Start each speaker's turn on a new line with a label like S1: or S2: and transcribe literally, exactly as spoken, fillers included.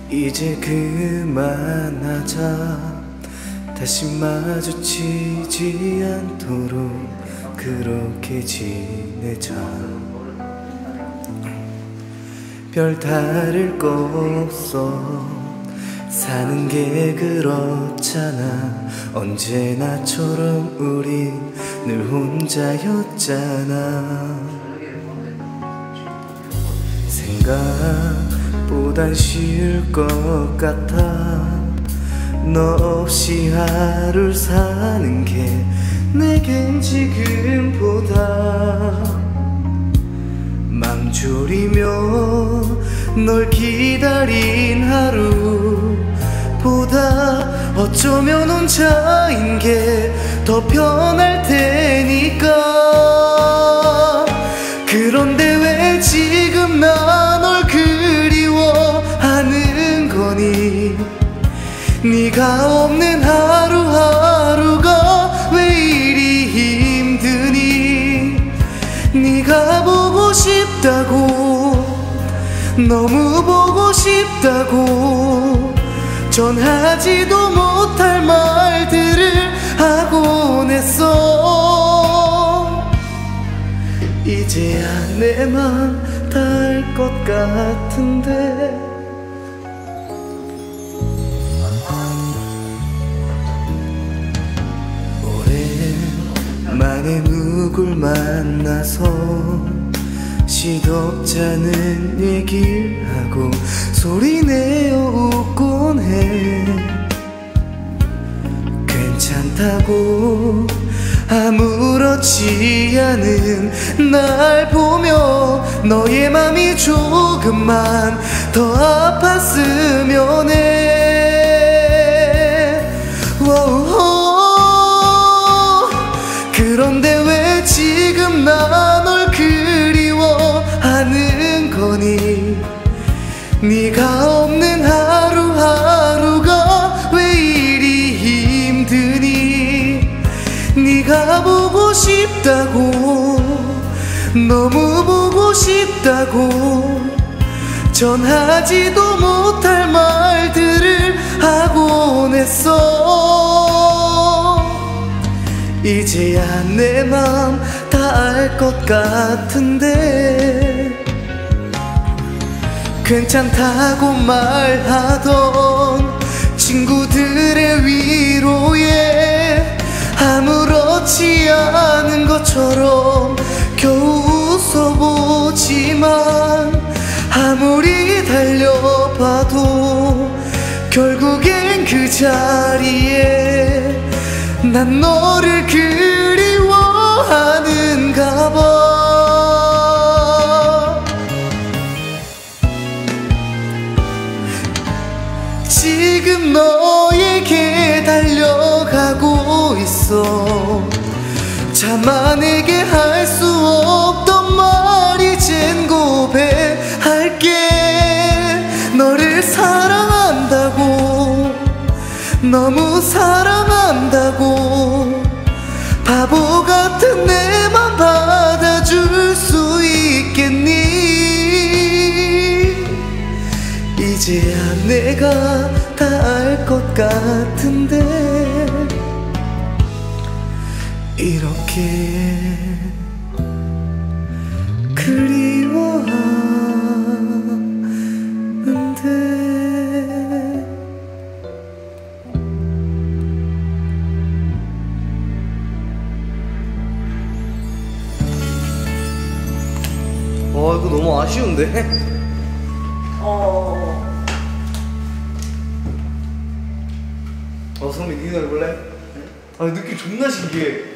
S1: 이제 그만하자. 다시 마주치지 않도록 그렇게 지내자. 별 다를 거 없어. 사는 게 그렇잖아. 언제나처럼 우린 늘 혼자였잖아. 생각보단 쉬울 것 같아. 너 없이 하루를 사는 게 내겐 지금보다 맘졸이며 널 기다린 하루보다 어쩌면 혼자인 게 더 편할 테니까. 그런데 왜 지금 나 널 그리워하는 거니? 네가 없는 하루하루가 왜 이리 힘드니? 네가 보고 싶다고, 너무 보고 싶다고 전하지도 못할 말들을 하곤 했어. 이제야 내 맘 닿을 것 같은데. 오랜만에 누굴 만나서 시덥잖은 얘기를 하고 소리내어 웃곤 해. 괜찮다고 아무렇지 않은 날 보며 너의 맘이 조금만 더 아팠으면 해. 워우. 그런데 왜 지금 나 널 그리워하는 거니? 네가 없는 하루하루가 왜 이리 힘드니? 네가 보고 싶다고, 너무 보고 싶다고 전하지도 못할 말들을 하곤 했어. 이제야 내 맘 다 알 것 같은데. 괜찮다고 말하던 친구들의 위로에 아무렇지 않은 것처럼 겨우 웃어보지만 아무리 달려봐도 결국엔 그 자리에 난 너를 그리워하는가 봐. 지금 너에게 달려가고 있어. 자만에게 할 수 없던 말 이젠 고백할게. 너를 사랑한다고, 너무 사랑한다고 바보 같은 내 맘 받아줄 수 있겠니? 이제야 내가 다 알 것 같은데. 이렇게 그리워하는데.
S2: 어, 이거 너무 아쉬운데?
S1: 어.
S2: 어, 성민, 니가 해볼래? 아니, 느낌 존나 신기해.